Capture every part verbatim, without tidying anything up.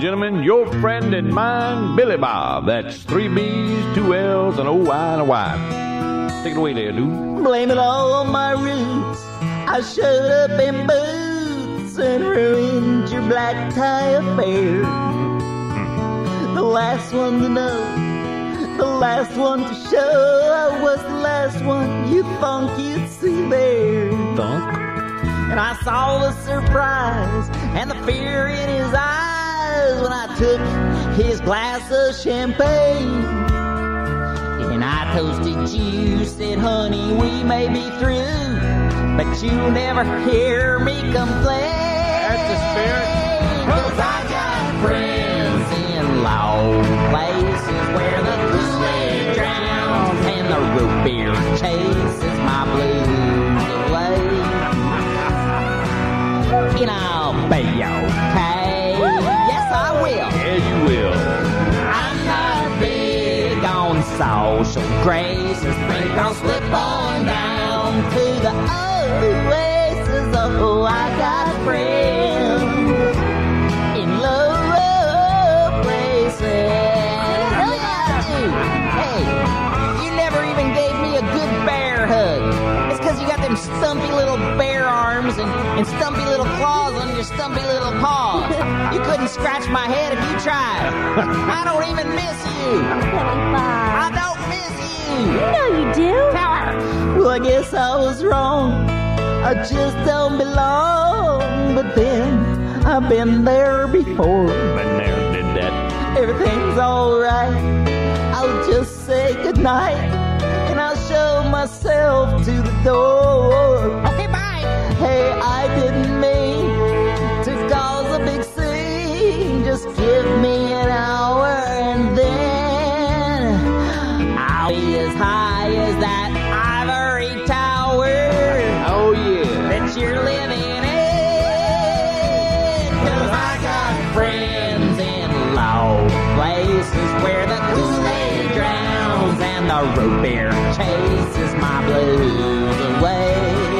gentlemen, your friend and mine, Billy Bob. That's three B's, two L's, and O Y and a Y. Take it away there, dude. Blame it all on my roots. I showed up in boots and ruined your black tie affair. The last one to know, the last one to show. I was the last one you thought you'd see there. Thunk. And I saw the surprise and the fear in his eyes when I took his glass of champagne. And I toasted you, said, honey, we may be through, but you'll never hear me complain. That's the spirit. 'Cause I got friends in low places where the Kool-Aid drowns and the root beer chases my blues away. And I'll be okay. Yes, I will. Yeah, you will. I'm not big on social graces. Think I'll slip on down to the oasis. Oh, I got friends in low places. Yeah, I do. Hey, you never even gave me a good bear hug. It's because you got them stumpy little bear arms and, and stumpy little claws on your stumpy little paws. You couldn't scratch my head if you tried. I don't even miss you. I don't miss you. No, you do. Tell her. Well, I guess I was wrong. I just don't belong. But then I've been there before. Been there, did that. Everything's alright. I'll just say goodnight, and I'll show myself to the door. Okay, bye. Hey, I didn't mean to cause a big scene. Just give me an hour and then I'll be as high as that ivory tower. Oh, yeah. That you're living in. 'Cause I got friends in low places where the Kool-Aid drowns and the root beer chases my blues away.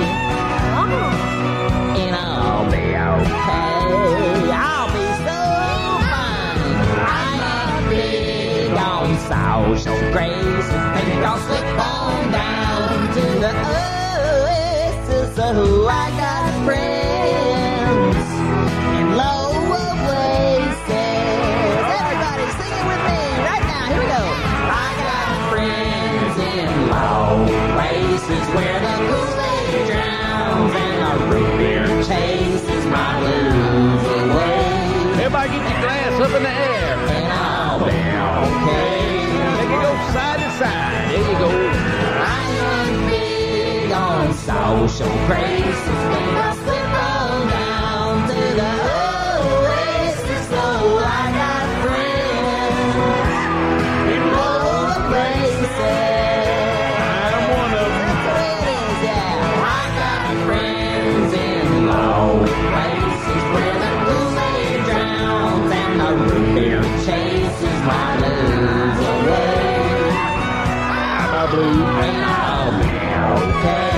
And I'll be okay. I'll be so fine. I'm not big on social grace. Think I'll slip on down to the oasis. Oh, I got friends in lower places. Everybody sing it with me right now. Here we go. I got friends in low places where the Kool-Aid drowns and the root beer chases my blues away. Everybody get your glass up in the air. And I'll be okay. Make it go side to side. There you go. I'm not big on social graces. Think I'll slip on down to the oasis. So I got friends in lower places. I'm one of them. That's the way it is, yeah. I got friends in low places where the Kool-Aid drowns and the root beer chases my blues away. My blue. And I'll be okay.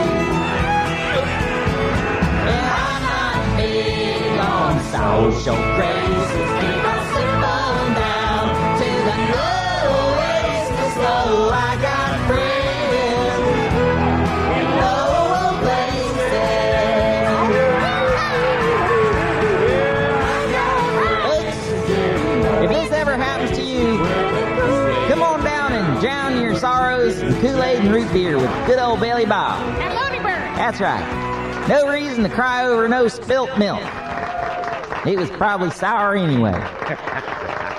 And I'm not big on social graces. Think I'll slip on down to the oasis. So I got friends in lower places. Oops. If this ever happens to you, come on down and drown your sorrows in Kool-Aid and root beer with good old Billy Bob. And Looney Bird. That's right. No reason to cry over no spilt milk. It was probably sour anyway.